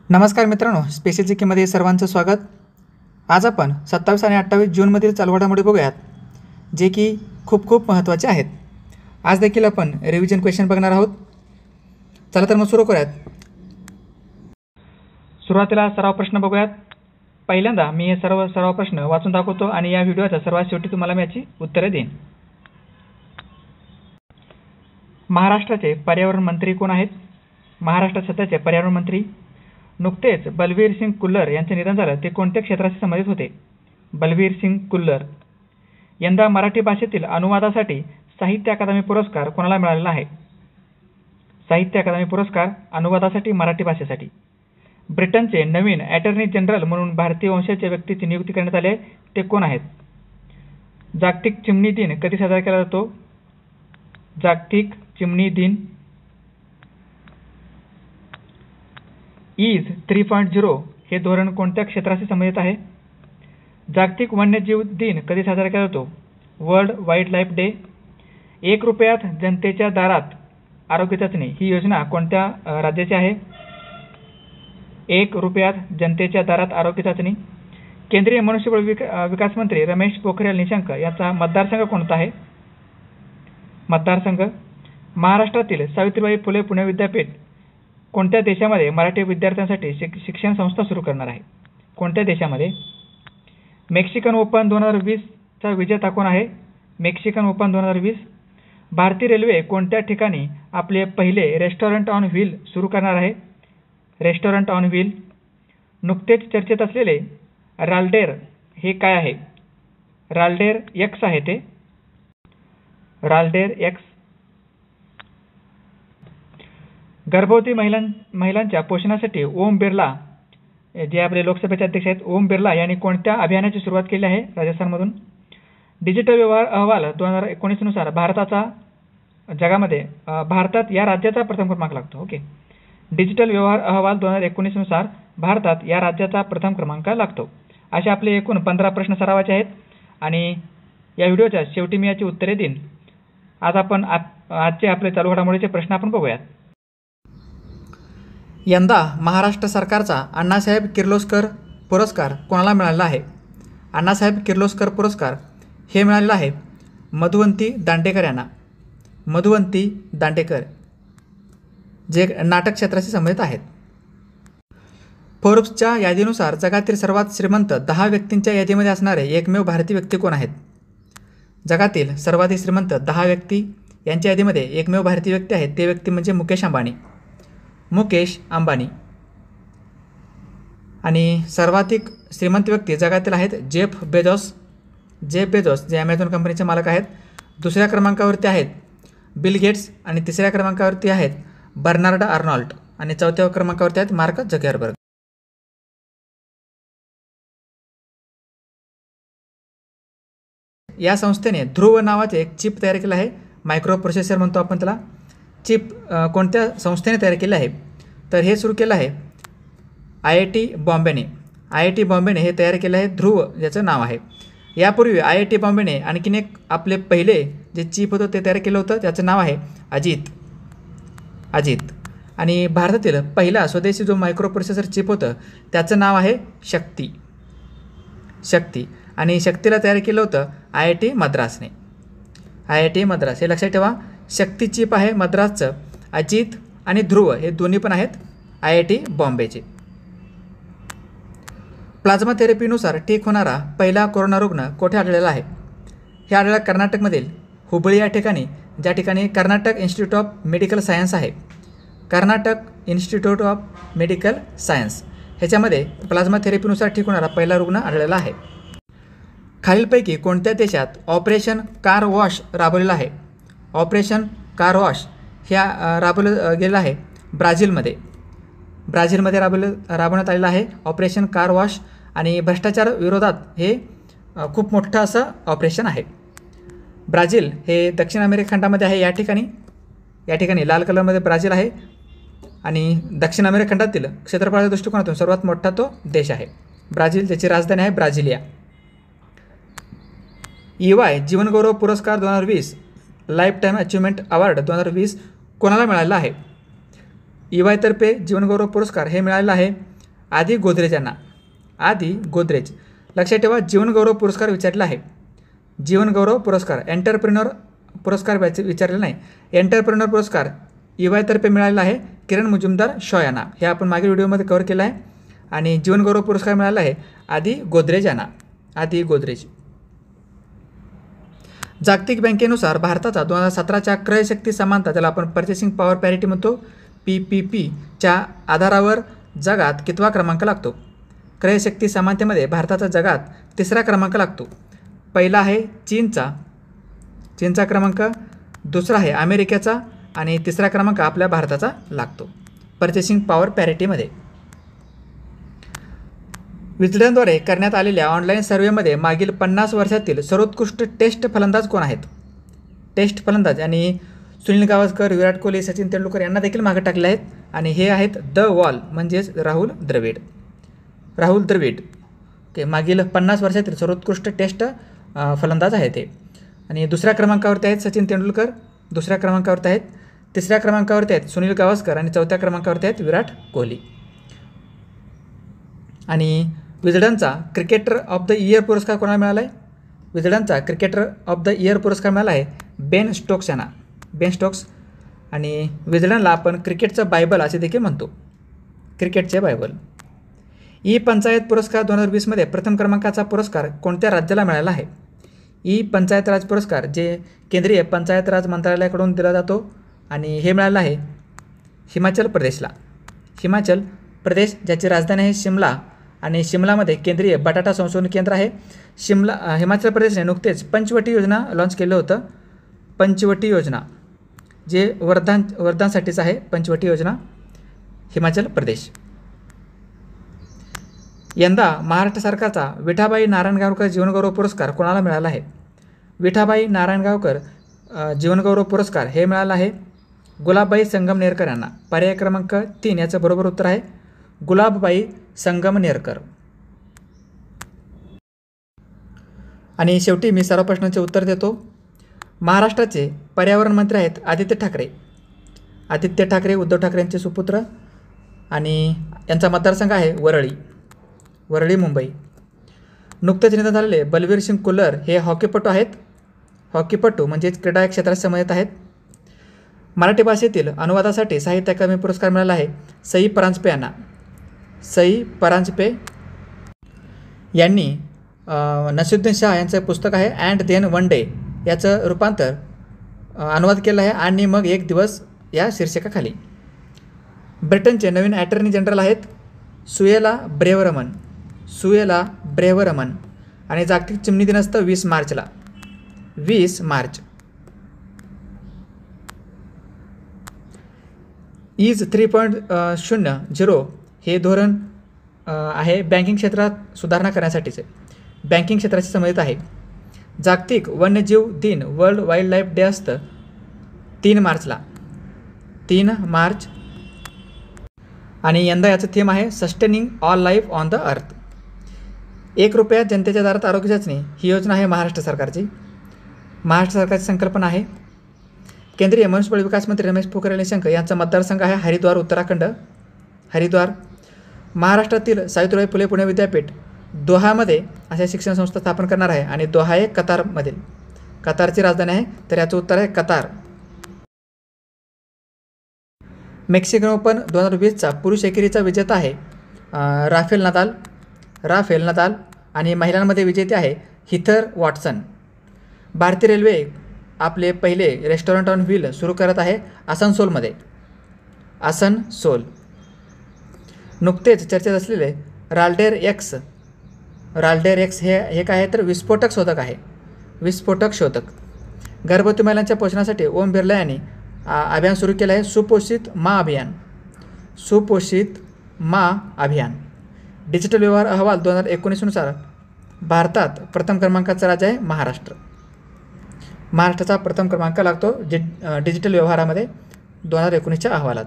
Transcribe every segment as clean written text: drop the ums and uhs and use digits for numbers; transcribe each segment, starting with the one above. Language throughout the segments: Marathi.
नमस्कार मित्रांनो, स्पेशल जी केमध्ये सर्वांचं स्वागत। आज आपण 27 आणि 28 जूनमधील चालू घडामोडी बघूयात, जे की खूप महत्त्वाचे आहेत। आज देखील आपण रिव्हिजन क्वेश्चन बघणार आहोत। चला तर मग सुरू करूयात। सुरुवातीला सराव प्रश्न बघूयात। पहिल्यांदा मी हे सराव प्रश्न वाचून दाखवतो आणि या व्हिडिओच्या सर्वात शेवटी तुम्हाला मी याची उत्तरे देईन। महाराष्ट्राचे पर्यावरण मंत्री कोण आहेत? महाराष्ट्र सध्याचे पर्यावरण मंत्री नुकतेच बलवीर सिंग कुल्लर यांचे निधन झाले। ते कोणत्या क्षेत्राशी संबंधित होते? बलवीर सिंग कुल्लर। यंदा मराठी भाषेतील अनुवादासाठी साहित्य अकादमी पुरस्कार कोणाला मिळालेला आहे? साहित्य अकादमी पुरस्कार अनुवादासाठी मराठी भाषेसाठी। ब्रिटनचे नवीन अटॉर्नी जनरल म्हणून भारतीय वंशाच्या व्यक्तीची नियुक्ती करण्यात आली आहे। ते कोण आहेत? जागतिक चिमणी दिन कधी साजरा केला जातो? जागतिक चिमणी दिन ईज 3.0 हे धोरण कोणत्या क्षेत्राशी संबंधित आहे? जागतिक वन्यजीव दिन कधी साजरा केला जातो? World wild life day. 1 रुपयात जनतेच्या दारात आरोग्य चाचणी ही योजना कोणत्या राज्याची आहे? 1 रुपयात जनतेच्या दारात आरोग्य चाचणी। केंद्रीय मनुष्यबळ विकास मंत्री रमेश पोखरियाल निशंक यांचा मतदारसंघ कोणता आहे? मतदारसंघ महाराष्ट्रातील सावित्रीबाई फुले पुणे विद्यापीठ कोणत्या देशामध्ये मराठी विद्यार्थ्यांसाठी शिक्षण संस्था सुरू करणार आहे? कोणत्या देशामध्ये? मेक्सिकन ओपन 2020 चा विजेता कोण आहे? Mexican Open 2020। भारतीय रेल्वे कोणत्या ठिकाणी आपले पहिले रेस्टॉरंट ऑन व्हील सुरू करणार आहे? Restaurant on wheel. नुकतेच चर्चेत असलेले राल्डेर हे काय आहे? राल्डेर एक्स आहे ते। राल्डेर एक्स। गर्भवती महिलांच्या पोषणासाठी ओम बिर्ला जे आपले लोकसभेचे अध्यक्ष आहेत, ओम बिर्ला यांनी कोणत्या अभियानाची सुरुवात केली आहे? राजस्थानमधून। डिजिटल व्यवहार अहवाल 2019 नुसार भारतात या राज्याचा प्रथम क्रमांक लागतो। ओके, डिजिटल व्यवहार अहवाल 2019 नुसार भारतात या राज्याचा प्रथम क्रमांक लागतो। असे आपले एकूण 15 प्रश्न सरावाचे आहेत आणि या व्हिडिओच्या शेवटी मी याची उत्तरे देईन। आज आपण आजचे आपले चालू घडामोडीचे प्रश्न आपण बघूयात। यंदा महाराष्ट्र सरकारचा अण्णासाहेब किर्लोस्कर पुरस्कार कोणाला मिळालेला आहे? अण्णासाहेब किर्लोस्कर पुरस्कार हे मिळालेला आहे मधुवंती दांडेकर यांना। मधुवंती दांडेकर जे नाटक क्षेत्राशी संबंधित आहेत। फोर्ब्सच्या यादीनुसार जगातील सर्वात श्रीमंत 10 व्यक्तींच्या यादीमध्ये असणारे एकमेव भारतीय व्यक्ती कोण आहेत? जगातील सर्वाधिक श्रीमंत 10 व्यक्ती यांच्या यादीमध्ये एकमेव भारतीय व्यक्ती आहेत, ते व्यक्ती म्हणजे मुकेश अंबानी। मुकेश अंबानी। आणि सर्वाधिक श्रीमंत व्यक्ती जगातील आहेत जेफ बेझोस। जेफ बेझोस जे ॲमेझॉन कंपनीचे मालक आहेत। दुसऱ्या क्रमांकावरती आहेत बिल गेट्स आणि तिसऱ्या क्रमांकावरती आहेत बर्नार्ड आर्नॉल्ट आणि चौथ्या क्रमांकावरती आहेत मार्क झुकरबर्ग। या संस्थेने ध्रुव नावाचे एक चिप तयार केलं आहे। मायक्रो प्रोसेसर म्हणतो आपण त्याला। चिप कोणत्या संस्थेने तयार केले आहे? तर हे सुरू केलं आहे IIT बॉम्बेने। IIT बॉम्बेने हे तयार केलं आहे ध्रुव ज्याचं नाव आहे। यापूर्वी IIT बॉम्बेने आणखीन एक आपले पहिले जे चिप होतं ते तयार केलं होतं, त्याचं नाव आहे अजित। आणि भारतातील पहिला स्वदेशी जो मायक्रो प्रोसेसर चिप होतं त्याचं नाव आहे शक्ती। आणि शक्तीला तयार केलं होतं IIT मद्रासने। IIT मद्रास हे लक्षात ठेवा। शक्ती चिप आहे मद्रासचं, अजित आणि ध्रुव हे दोन्ही पण आहेत IIT बॉम्बेचे। प्लाझ्मा थेरपीनुसार ठीक होणारा पहिला कोरोना रुग्ण कोठे आढळलेला आहे? हे आढळला कर्नाटकमधील हुबळी या ठिकाणी, ज्या ठिकाणी Karnataka institute of medical science आहे। Karnataka institute of medical science ह्याच्यामध्ये प्लाझ्मा थेरपीनुसार ठीक होणारा पहिला रुग्ण आढळलेला आहे। खालीलपैकी कोणत्या देशात ऑपरेशन कार वॉश राबवलेलं आहे? ऑपरेशन कार वॉश हे राबवलं गेलं आहे ब्राझीलमध्ये राबवण्यात आलेलं आहे ऑपरेशन कार वॉश। आणि भ्रष्टाचार विरोधात हे खूप मोठं असं ऑपरेशन आहे। ब्राझील हे दक्षिण अमेरिका खंडामध्ये आहे। या ठिकाणी लाल कलरमध्ये ब्राझील आहे आणि दक्षिण अमेरिका खंडातील क्षेत्रफळाच्या दृष्टिकोनातून सर्वात मोठा तो देश आहे ब्राझील, ज्याची राजधानी आहे ब्राझिलिया। EY जीवनगौरव पुरस्कार 2020 लाईफ टाईम अचिव्हमेंट अवॉर्ड 2020 कोणाला मिळालेला आहे? EY तर्फे जीवनगौरव पुरस्कार हे मिळालेला आहे आदी गोदरेज यांना. आदी गोदरेज. लक्षात ठेवा, जीवनगौरव पुरस्कार विचारलेला आहे. जीवनगौरव पुरस्कार, एंटरप्रेन्योर पुरस्कार विचारलेला नाही. एंटरप्रेन्योर पुरस्कार EY तर्फे मिळालेला आहे किरण मुजुमदार शॉ यांना. हे आपण मागील व्हिडिओमध्ये कव्हर केलं आहे. आणि जीवनगौरव पुरस्कार मिळाला आहे आदी गोदरेज यांना. आदी गोदरेज. जागतिक बँकेनुसार भारताचा 2017च्या क्रयशक्ती समानता, ज्याला आपण पर्चेसिंग पॉवर पॅरिटी म्हणतो, PPPच्या आधारावर जगात कितवा क्रमांक लागतो? क्रयशक्ती समानतेमध्ये भारताचा जगात 3रा क्रमांक लागतो. पहिला आहे चीनचा क्रमांक, दुसरा आहे अमेरिकेचा आणि 3रा क्रमांक आपल्या भारताचा लागतो पर्चेसिंग पॉवर पॅरिटीमध्ये. विजडनद्वारे करण्यात आलेल्या ऑनलाईन सर्व्हेमध्ये मागील 50 वर्षातील सर्वोत्कृष्ट टेस्ट फलंदाज कोण आहेत? टेस्ट फलंदाज आणि सुनील गावस्कर, विराट कोहली, सचिन तेंडुलकर यांना देखील मागे टाकले आहेत. आणि हे आहेत द वॉल म्हणजेच राहुल द्रविड. ओके, मागील 50 वर्षातील सर्वोत्कृष्ट टेस्ट फलंदाज आहेत ते. आणि दुसऱ्या क्रमांकावरती आहेत सचिन तेंडुलकर, दुसऱ्या क्रमांकावरती आहेत, तिसऱ्या क्रमांकावरती आहेत सुनील गावस्कर आणि चौथ्या क्रमांकावरती आहेत विराट कोहली. आणि विजडनचा क्रिकेटर ऑफ द इयर पुरस्कार कोणाला मिळाला आहे? विजडनचा क्रिकेटर ऑफ द इयर पुरस्कार मिळाला आहे बेन स्टोक्स यांना. Ben Stokes. आणि विजडनला आपण क्रिकेटचं बायबल असे देखील म्हणतो, क्रिकेटचे बायबल. पंचायत पुरस्कार 2020मध्ये प्रथम क्रमांकाचा पुरस्कार कोणत्या राज्याला मिळाला आहे? पंचायत राज पुरस्कार जे केंद्रीय पंचायत राज मंत्रालयाकडून दिला जातो आणि हे मिळालं आहे हिमाचल प्रदेशला. हिमाचल प्रदेश, ज्याची राजधानी आहे शिमला आणि शिमलामध्ये केंद्रीय बटाटा संशोधन केंद्र आहे. हिमाचल प्रदेशने नुकतेच पंचवटी योजना लॉन्च केलं होतं. पंचवटी योजना जे वरदानसाठीच आहे. पंचवटी योजना हिमाचल प्रदेश. यंदा महाराष्ट्र सरकारचा विठाबाई नारायणगावकर जीवनगौरव पुरस्कार कोणाला मिळाला आहे? विठाबाई नारायणगावकर जीवनगौरव पुरस्कार हे मिळाला आहे गुलाबबाई संगमनेरकर यांना. पर्याय क्रमांक 3 याचं बरोबर उत्तर आहे गुलाबबाई संगमनेरकर. आणि शेवटी मी सर्व प्रश्नांचे उत्तर देतो. महाराष्ट्राचे पर्यावरण मंत्री आहेत आदित्य ठाकरे. आदित्य ठाकरे उद्धव ठाकरे यांचे सुपुत्र आणि यांचा मतदारसंघ आहे वरळी मुंबई. नुकतेच निधन झालेले बलवीर सिंग कुल्लर हे हॉकीपटू आहेत. हॉकीपटू म्हणजेच क्रीडा क्षेत्राशी संबंधित आहेत. मराठी भाषेतील अनुवादासाठी साहित्य अकादमी पुरस्कार मिळाला आहे सई परांजपे यांना. सई परांजपे यांनी नसीरुद्दीन शाह यांचं पुस्तक आहे अँड देन वन डे याचं रूपांतर अनुवाद केलं आहे आणि मग एक दिवस या शीर्षकाखाली. ब्रिटनचे नवीन ॲटर्नी जनरल आहेत सुएला ब्रेवरमन आणि जागतिक चिमणी दिन असतं 20 मार्चला. 20 मार्च. EASE 3.0 हे धोरण आहे बँकिंग क्षेत्रात सुधारणा करण्यासाठीचे. बँकिंग क्षेत्राशी संबंधित आहे. जागतिक वन्यजीव दिन वर्ल्ड वाईल्ड लाईफ डे असतं 3 मार्चला. 3 मार्च. आणि यंदा याचं थीम आहे sustaining all life on the earth. 1 रुपयात जनतेच्या दारात आरोग्य चाचणी ही योजना आहे महाराष्ट्र सरकारची. महाराष्ट्र सरकारची संकल्पना आहे. केंद्रीय मनुष्यबळ विकास मंत्री रमेश पोखरियाल निशंक यांचा मतदारसंघ आहे हरिद्वार उत्तराखंड. हरिद्वार. महाराष्ट्रातील सावित्रीबाई फुले पुणे विद्यापीठ दोहामध्ये अशा शिक्षण संस्था स्थापन करणार आहे आणि दोहा हे कतारमधील, कतारची राजधानी आहे तर याचं उत्तर आहे कतार. मेक्सिकन ओपन 2020चा पुरुष एकेरीचा विजेता आहे राफेल नदाल आणि महिलांमध्ये विजेते आहे हिथर वॉटसन. भारतीय रेल्वे आपले पहिले रेस्टॉरंट ऑन व्हील सुरू करत आहे आसनसोलमध्ये. नुकतेच चर्चेत असलेले राल्डेर एक्स हे काय आहे तर विस्फोटक शोधक आहे. विस्फोटक शोधक. गर्भवती महिलांच्या पोषणासाठी ओम बिर्ला यांनी अभियान सुरू केलं आहे सुपोषित मा अभियान. डिजिटल व्यवहार अहवाल 2019 नुसार भारतात प्रथम क्रमांकाचा राज्य आहे महाराष्ट्र. महाराष्ट्राचा प्रथम क्रमांक लागतो डिजिटल व्यवहारामध्ये 2019च्या अहवालात.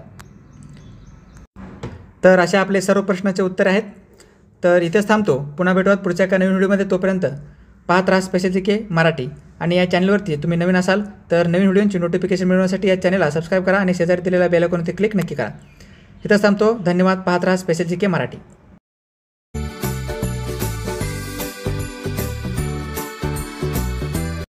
तर अशा आपले सर्व प्रश्नाचे उत्तर आहेत. तर इथेच थांबतो. पुन्हा भेटूयात पुढच्या एका नवीन व्हिडिओमध्ये. तोपर्यंत पाहत राहा स्पेशल जीके मराठी. आणि या चॅनलवरती तुम्ही नवीन असाल तर नवीन व्हिडिओची नोटिफिकेशन मिळवण्यासाठी या चॅनलला सबस्क्राईब करा आणि शेजारी दिलेल्या बेल आयकॉनवरती क्लिक नक्की करा. इथेच थांबतो. धन्यवाद. पाहत राहा स्पेशल जीके मराठी.